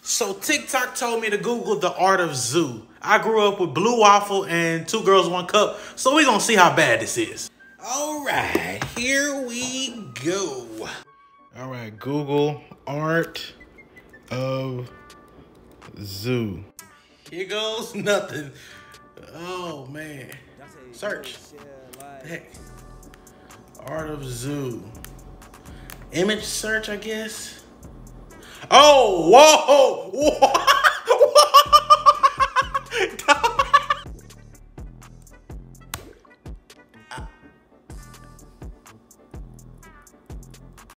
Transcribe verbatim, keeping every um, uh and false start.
So TikTok told me to Google the art of zoo. I grew up with Blue Waffle and Two Girls, One Cup, so we gonna see how bad this is. All right, here we go. All right, Google art of zoo. Here goes nothing. Oh man. Search. Heck. Art of zoo. Image search, I guess. Oh, whoa, whoa.